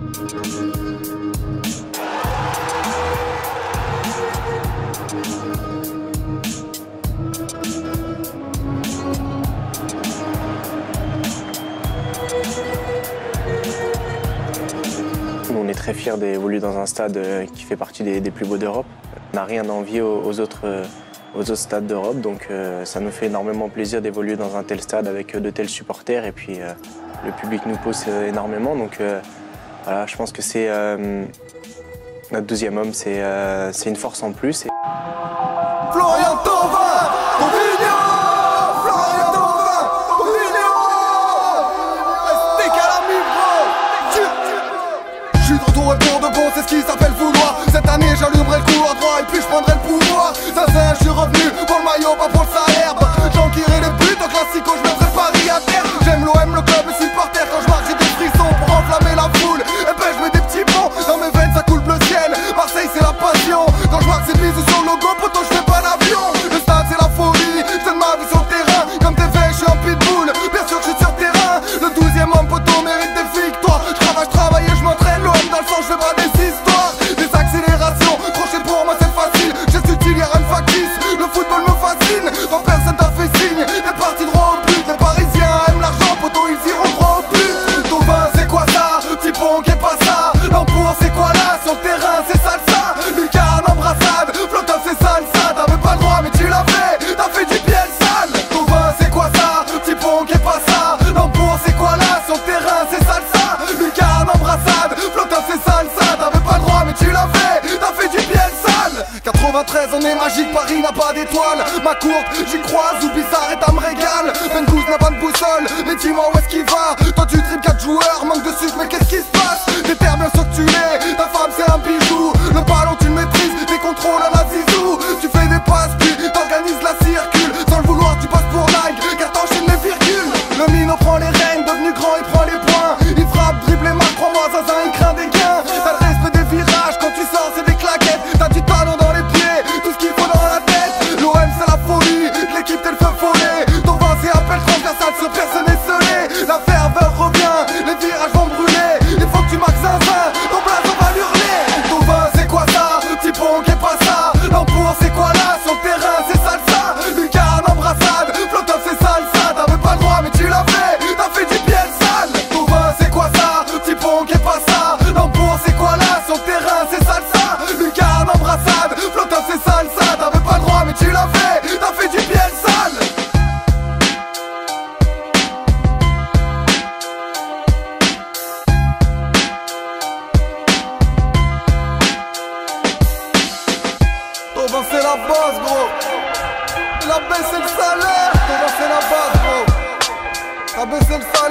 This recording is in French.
On est très fiers d'évoluer dans un stade qui fait partie des plus beaux d'Europe. On n'a rien à envier aux autres stades d'Europe, donc ça nous fait énormément plaisir d'évoluer dans un tel stade avec de tels supporters, et puis le public nous pousse énormément, donc voilà, je pense que c'est notre 12e homme, c'est une force en plus. Florian Thauvin, Robinho, Florian Thauvin, Robinho, ST Calami, bro. Je suis de retour et pour de bon, c'est ce qui s'appelle vouloir. Cette année j'allumerai le couloir droit et puis je prendrai le pouvoir. Ça je suis revenu pour le maillot, pas pour le salaire. J'enquillerai les buts, en classico je mettrai Paris à terre. J'aime l'OM, le club, le supporter. Quand je marche j'ai des frissons pour enflammer la foule. Et ben je mets des petits ponts, dans mes veines ça coule bleu ciel. Marseille c'est la passion, quand je marque c'est bisous sur le logo, poto je fais pas l'avion. Le stade c'est la folie, c'est de ma vie sur le terrain. Comme t'es fait, je suis un pitbull, bien sûr que je suis sur terrain. Le 12e homme poto mérite des victoires. Je travaille et je m'entraîne, l'OM dans le sang, je fais pas des histoires. Des accélérations, crochet pour moi c'est facile. Geste utile, y'a rien de factice, le football me fascine. Quand personne t'a fait signe, t'es parti droit au but. Les Parisiens aiment l'argent, poto ils iront droit au but. Thauvin c'est quoi ça, petit pont qui est pas ça. L'empour c'est quoi là, sur le terrain c'est salsa. Lucas en embrassade, Flotov c'est salsa. T'avais pas le droit mais tu l'as fait, t'as fait du pied sale. Thauvin c'est quoi ça, petit pont qui est pas ça. L'empour c'est quoi là, sur le terrain c'est salsa. Lucas en embrassade, Flotov c'est salsa. T'avais pas le droit mais tu l'as fait, t'as fait du pied sale. 93 on est magique, Paris n'a pas d'étoile. Ma courte, j'y croise, ou bizarre et ça me régale. Bengouz n'a pas de boussole, mais dis-moi où est-ce qu'il va. Toi tu dribbles 4 joueurs, manque de sucre mais qu'est-ce qui se passe. T'es terre bien sûr que tu l'es, ta femme c'est un bijou. Le ballon tu le maîtrises, tes contrôles à la zizou. Tu fais des passes puis t'organises la circule. Sans le vouloir tu passes pour Nike, car t'enchaînes les virgules. Le minot prend les rênes, devenu grand il prend les points. Il frappe, dribble et marque, crois-moi Zaza il craint des gains. T'as le respect des virages, quand tu sors c'est des claquettes. T'as du talent dans les pieds, tout ce qu'il faut dans la tête. L'OM c'est la folie, l'équipe t'es le feu follet. Thauvin c'est appel transversal, ce personne est scellé. La ferveur revient, les virages vont brûler. Il faut que tu marques zinzin, ton blason va l'hurler. Thauvin c'est quoi ça, petit pont qui est pas ça. L'empour c'est quoi là, sur le terrain c'est salsa. Lucas en embrassade, Flotov c'est salsa. T'avais pas le droit mais tu l'as fait, t'as fait du pied sale. Thauvin c'est quoi ça, petit pont qui est pas ça. L'empour c'est quoi là, sur le terrain c'est salsa. Lucas en embrassade, Flotov c'est salsa. T'avais pas le droit mais tu l'as fait, t'as fait du pied sale. Thauvin c'est la base gros. Il a baissé le salaire. Thauvin c'est la base gros. T'as baissé le salaire.